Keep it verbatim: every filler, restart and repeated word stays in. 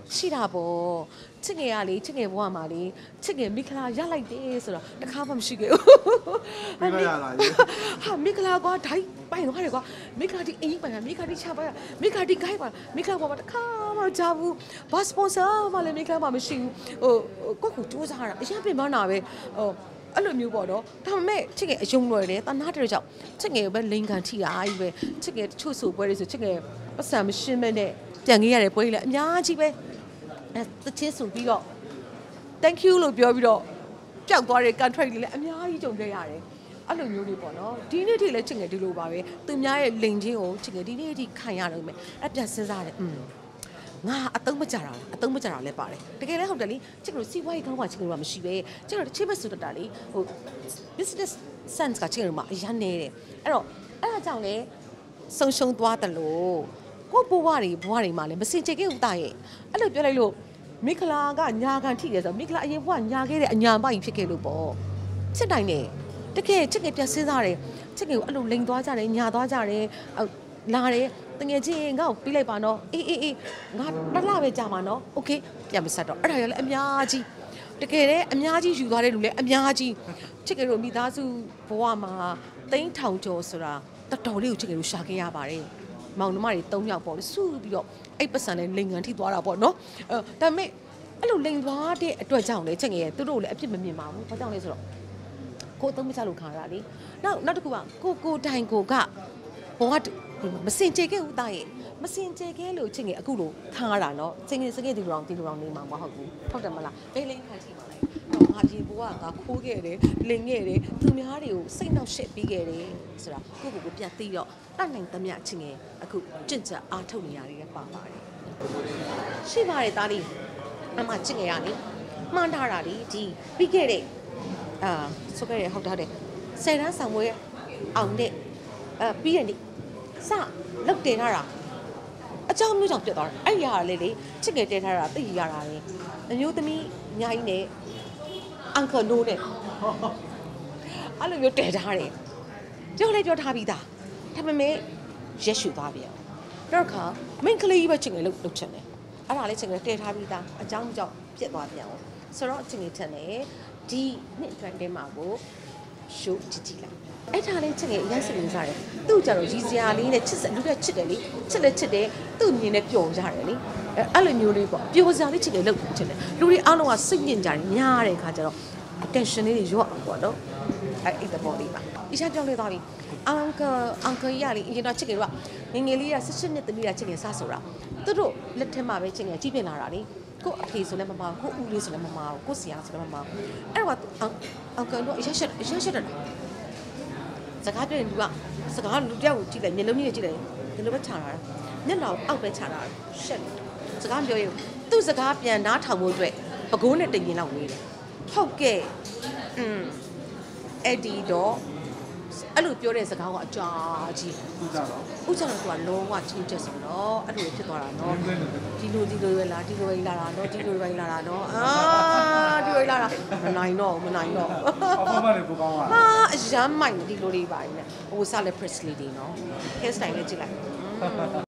ရှိတာပေါ့ချစ်ငယ်ကလေချစ်ငယ်ဘဝမှာလေချစ်ငယ်မိခလာရလိုက်တယ်ဆိုတော့တခါမှမရှိခဲ့ဘူးမိခလာရလာရေဟာမိခလာကွာဒိုင်းပိုင်သွားတယ်ကွာမိခလာဒီအင်းပိုင်မိခလာဒီချပါမိခလာဒီဂိုင်းပါမိခလာပေါ်မှာတခါမှကြဘူးဘာစပွန်ဆာမှလည်းမိခလာမှမရှိဘူးဟိုကိုကိုစူးစမ်းတာအရင်ပြင်မနာပဲဟိုအဲ့လိုမျိုးပေါ့နော်ဒါပေမဲ့ချစ်ငယ်အယုံလွယ်တယ်တနာတဲ့ကြောင့်ချစ်ငယ်ပဲလိန်ခံထိတာကြီးပဲချစ်ငယ်တချို့ဆိုပွဲတွေဆိုချစ်ငယ်ပတ်စံမရှင်းမဲ့နဲ့ပြန်ခဲ့ရတဲ့ပွဲကြီးလည်းအများကြီးပဲအဲတချင်းဆိုပြီးတော့ thank you လို့ပြောပြီးတော့ပျောက်သွားတဲ့ contract တွေလည်းအများကြီးကြုံခဲ့ရတယ်အဲ့လိုမျိုးတွေပေါ့နော်ဒီနေ့ထိလည်းချစ်ငယ်ဒီလိုပါပဲသူများရဲ့လိန်ချင်းကိုချစ်ငယ်ဒီနေ့ထိခံရတယ်မယ်အဲ့ပြန်စဉ်းစားတယ်อืมငါအတုံးမကြတာအတုံးမကြတာလည်းပါတယ်တကယ်လည်းဟုတ်တယ်လေချစ်ငယ်စီးပွားရေးကောင်းမှချစ်ငယ်ကမရှိပဲချစ်ငယ်တစ်ချိန်ပဲဆိုတော့တာလေဟို business sense ကချစ်ငယ်မှာအရန်နေတယ်အဲ့တော့အဲ့ဒါကြောင့်လေဆုံရှုံသွားတယ်လို့ကိုဘဝတွေဘဝတွေမှာလည်းမစင်ကြခဲ့ဘူးတာရဲ့အဲ့လိုပြောလိုက်လို့မိခလာကညာခံထိတယ်ဆိုမိခလာအရင်ဘဝညာခဲ့တဲ့အညာပိုင်ဖြစ်ခဲ့လို့ပေါ့ချစ်နိုင်တယ်တကယ်ချစ်ငယ်ပြန်စဉ်းစားတယ်ချစ်ငယ်ကိုအဲ့လိုလိန်သွားကြတယ်ညာသွားကြတယ်လာတယ်တကယ်ချင်းငါ့ကိုပြီးလိုက်ပါနော်အေးအေးအေးငါတစ်လပဲကြာမှာနော်โอเคပြန်မဆက်တော့အဲ့ဒါလည်းအများကြီးတကယ်လည်းအများကြီးယူသွားတဲ့လူလည်းအများကြီးချစ်ငယ်တို့မိသားစုဘဝမှာတိန်းထောင်ကျော်ဆိုတာတော်တော်လေးကိုချစ်ငယ်တို့ရှာခဲ့ရပါတယ်မောင်နှမတွေ၃ယောက်ပေါ့လေစုပြီးတော့အဲ့ပတ်စံနဲ့လိန်ငံထိသွားတာပေါ့နော်အဲဒါပေမဲ့အဲ့လိုလိန်သွားတဲ့အတွက်ကြောင့်လေချက်ငယ်သူတို့လည်းအပြစ်မမြင်ပါဘူးဘာကြောင့်လဲဆိုတော့ကိုသုံးမချလို့ခါတာလေနောက်နောက်တစ်ခုကကိုကိုတိုင်ကိုကဘောကမစင်ကြခဲ့ဦးသားရဲ့မစင်ကြခဲ့လို့ချက်ငယ်အခုလိုခံရတာနော်ချက်ငယ်စခဲ့ဒီလိုအောင်ဒီလိုအောင်နေမှာမဟုတ်ဘူးဟုတ်တယ်မလားဘယ်လိန်ခံချိပါလဲတော့ငါဒီဘဝကခိုးခဲ့တယ်လင်ခဲ့တယ်သူများတွေကိုစိတ်နှောက်ရှက်ပြီးခဲ့တယ်ဆိုတာကိုကိုကိုပြန်သိတော့တတ်နိုင်သမျှချင်းငယ်အခုကြင့်ကြအားထုတ်နေရတယ်လည်းပါပါတယ်ရှိပါတယ်သားလေးအမချစ်ငယ်ရလေမှန်းထားတာလေဒီပြီးခဲ့တဲ့အာဆိုခဲ့ရဟုတ်တာတဲ့ဆယ်တန်းဆောင်ပွဲအောင်တဲ့အဲပြီးရနေစလောက်တင်ထားတာအကြောင်းမျိုးကြောင့်ပြတ်သွားတာအဲ့ရလေလေချစ်ငယ်တဲထားတာသိရတာလေအမျိုးသမီးအများကြီးနဲ့အန်ကယ်နိုးနဲ့အဲ့လိုမျိုးတဲထားတယ်ပြောလဲပြောထားပြီးသားဒါပေမဲ့ရက်ရှူသွားပြန်တော့ခါမင်းကလေးပဲချင်ငယ်လို့လုပ်ချင်တယ်အဲ့ဒါလေးချင်ငယ်တဲထားပြီးသားအကြောင်းကြောင့်ပြက်သွားပြန်အောင်ဆိုတော့ချင်ငယ်ထက်တယ်ဒီနှစ်အတွက်တဲမှာကိုရှိုးကြည့်ကြည့်လိုက်အဲ့ဒါလေးချင်ငယ်အရင်စနေစားတယ်သူ့ကြတော့ရီစရာလေးနဲ့ချစ်စလူကချစ်တယ်လေချစ်လဲချစ်တယ်သူ့မြင်နဲ့ပျော်ကြတယ်လေအဲ့လိုမျိုးလေးပေါ့ပျော်စရာလေးချင်ငယ်လုပ်ချင်တယ်လူတွေအားလုံးကစိတ်ညစ်ကြတယ်ညားတဲ့ခါကျတော့ attention လေးတွေရော့အောင်ပေါ့နော်အဲ့အဲ့တဲ့ပေါ်လေးပါအရှာပြောင်းလဲသွားပြီအန်ကအန်ကရလေးအရင်တော့ချစ်ငယ်တို့ကငငယ်လေးက၁၈နှစ်သမီးကချစ်ငယ်စားဆိုတာသူတို့လက်ထက်မှာပဲချစ်ငယ်ကြီးပြင်လာတာလေကိုအဖေဆိုလည်းမမကိုဦးလေးဆိုလည်းမမကိုဆရာဆိုလည်းမမအဲ့တော့အန်ကတို့အရရှက်အရရှက်တယ်စကားပြောရင်သူကစကားလူတယောက်ကိုကြည့်လိုက်မျက်လုံးကြီးနဲ့ကြည့်လိုက်ဒီလိုပဲခြာတာမျက်နှာအောက်ပဲခြာတာရှက်စကားပြောရင်သူ့စကားပြန်နားထောင်ဖို့အတွက်ပကိုးနဲ့တင်ရင်လောက်နေတယ်ဟုတ်ကဲ့อืมအဲ့ဒီတော့အဲ့လိုပြောတဲ့စကားကအကြာကြီးဥကြတော့ဥကြတော့သူကလုံးဝချင်းချက်ဆိုတော့အဲ့လိုဖြစ်သွားတာနော်ဒီလိုဒီလိုပဲလားဒီလိုပဲလာတာနော်ဒီလိုပဲလာတာနော်အာဒီလိုလာတာမနိုင်တော့မနိုင်တော့အဖေမလည်းကိုကောင်းပါဟာအရမ်းမိုက်ဒီလိုတွေပါနေဟိုဆာလက် Presley တွေနော် hair style လေးကြည့်လိုက်